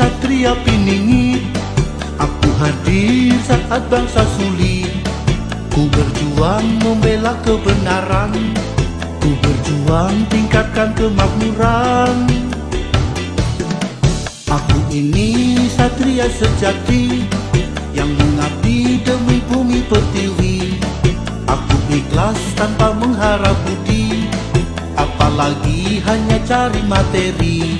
satria piningit. Aku hadir saat bangsa sulit. Ku berjuang membela kebenaran. Ku berjuang tingkatkan kemakmuran. Aku ini satria sejati yang mengabdi demi bumi pertiwi. Aku ikhlas tanpa mengharap budi, apalagi hanya cari materi.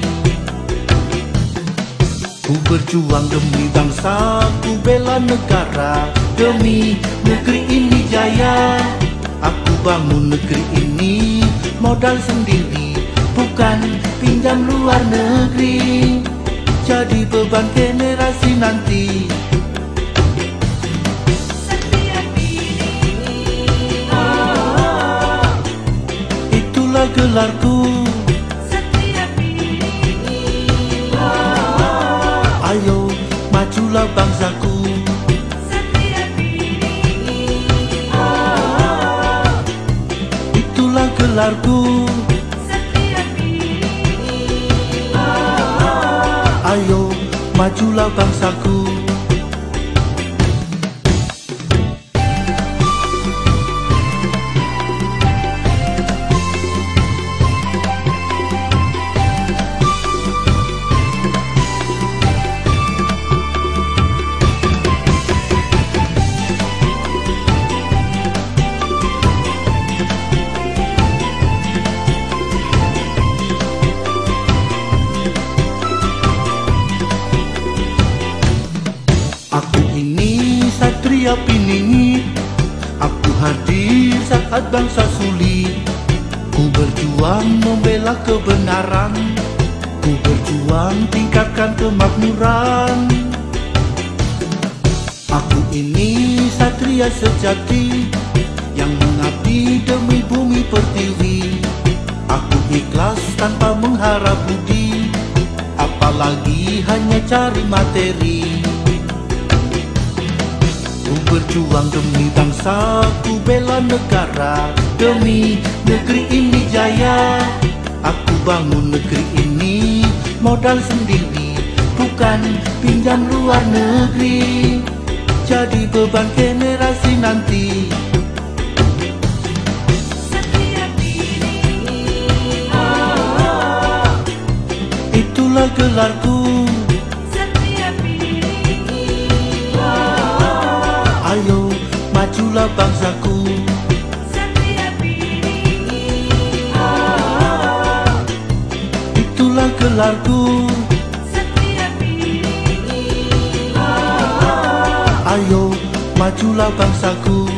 Ku berjuang demi bangsa, ku bela negara. Demi negeri ini jaya, aku bangun negeri ini modal sendiri, bukan pinjam luar negeri. Jadi beban generasi nanti. Itulah gelarku. Ayo majulah bangsaku. Itulah gelarku. Ayo majulah bangsaku. Aku ini satria piningit. Aku hadir saat bangsa sulit. Ku berjuang membela kebenaran. Ku berjuang tingkatkan kemakmuran. Aku ini satria sejati yang mengabdi demi bumi pertiwi. Aku ikhlas tanpa mengharap budi, apalagi hanya cari materi. Ku berjuang demi bangsa, ku bela negara. Demi negeri ini jaya, aku bangun negeri ini modal sendiri, bukan pinjam luar negeri. Jadi beban generasi nanti. Itulah gelarku. Ayo majulah bangsaku. Itulah gelarku. Ayo majulah bangsaku.